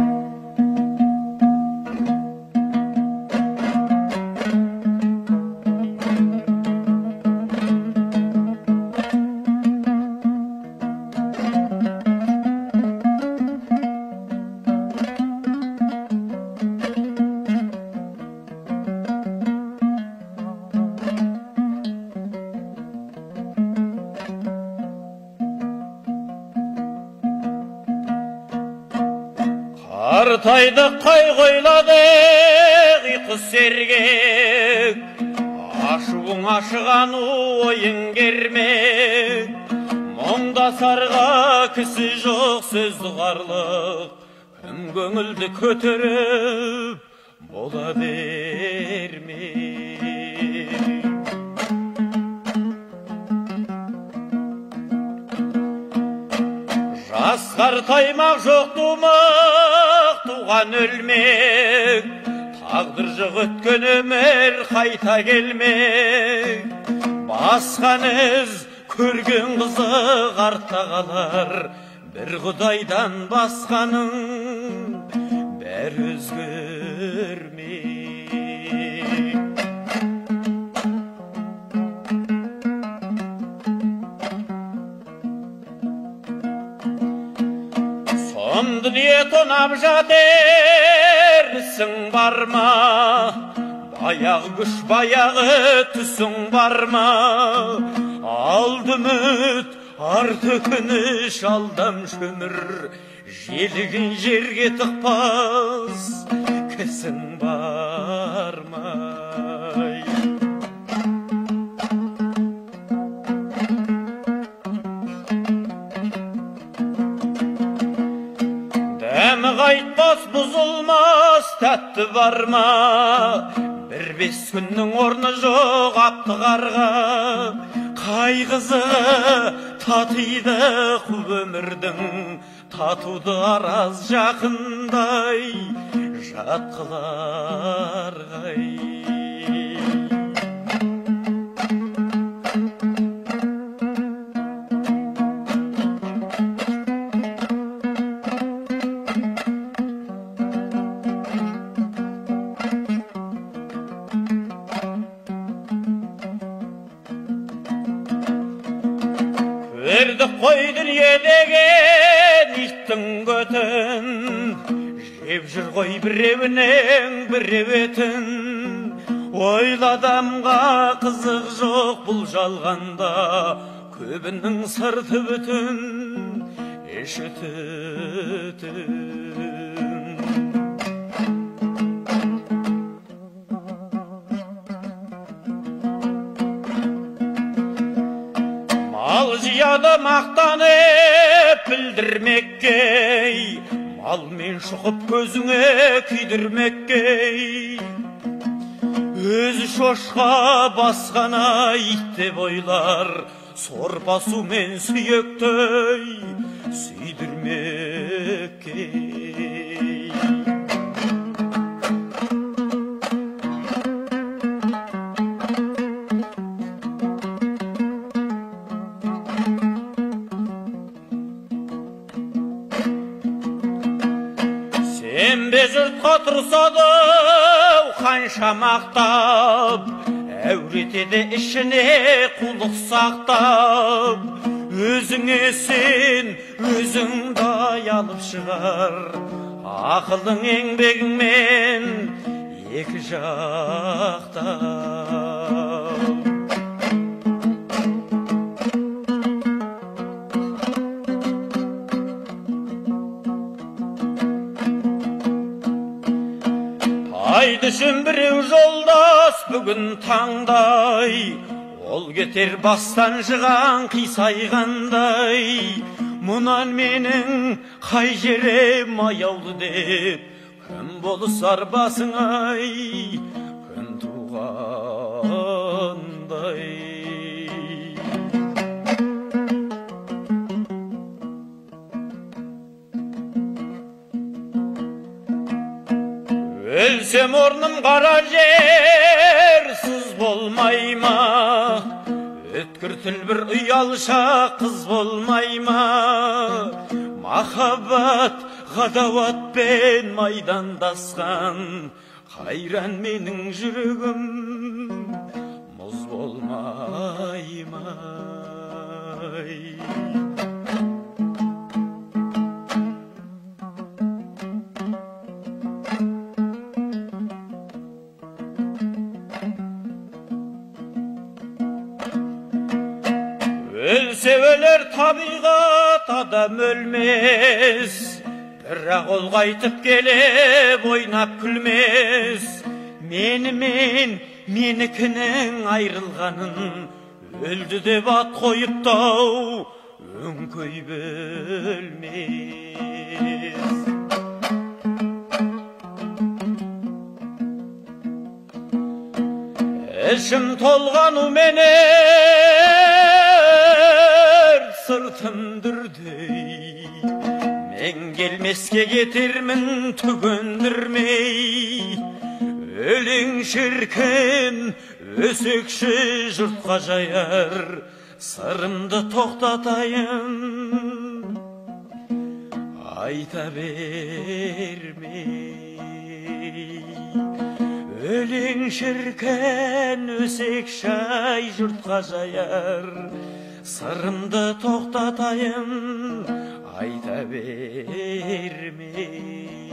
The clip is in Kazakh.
Қартайды қайғойладық ұйқы сергек, ашуың ашыған ойың кермек. Мұңдасарға кісі жоқ сөз ұғарлық, кім көңілді көтеріп бола бермек. Жасқар таймақ жоқ тумақ, туған өлмек, тағдыр жоқ өткен өмір қайта келмек. Басқан із көрген қызық артта қалар, бір құдайдан басқаның бәрі өзгермек. Дүние тонап жатерсің бар ма? Баяғы күш баяғы түсің бар ма? Алды үміт арты өкініш алдам шөмір, желігін жерге тықпас кісің бар ма? Қайтпас бұзылмас тәтті бар ма? Бір бес күннің орны жоқ аптығарға, қайғызығы татиды құп өмірдің, татуды араз жақындай жатқыларғай. Өрді қойдың едеген иттің көтін, жеп жүр ғой біреуінің біреуетін. Ойладамға қызық жоқ бұл жалғанда, көбінің сырты бүтін, іші түтін. Мал жияды мақтанып білдірмекке, малмен шұқып көзіңе күйдірмекке. Өзі шошқа басқана ит деп ойлар, сорпа сумен сүйектей сүйдірмекке. Сенбе жұртқа тұрсады қанша мақтап, әуретеді ішіне құлық сақтап. Өзіңе сен өзіңді аялып шығар, ақылың еңбегіңмен екі жақтап. Düşün біреу жолдас бүгін таңдай, ол кетер бастан жыған қисайғандай. Мұнан менің қай жерем аяулы деп, кім болысар басыңай, күн туғандай. Өлсем орным қара жер сыз болмай ма? Өткір тіл бір ұялша қыз болмай ма? Махаббат Гадават пен майдандасқан қайран менің жүрегім мұз болмай ма? Өлсе өлер табиғат, адам өлмес, бірақ ол қайтып келіп ойнап күлмес. Менікінің айрылғанын өлді деп ат қойыптау өңкөй бөлмес. Ішім толғану менер сыртым дүрдей, мен келмеске кетермін түгендірмей. Өлең шіркін өсекші жұртқа жаяр, сырымды тоқтатайын айта бермей. Өлең шіркін өсекші жұртқа жаяр, сырымды тоқтатайын айта бермей.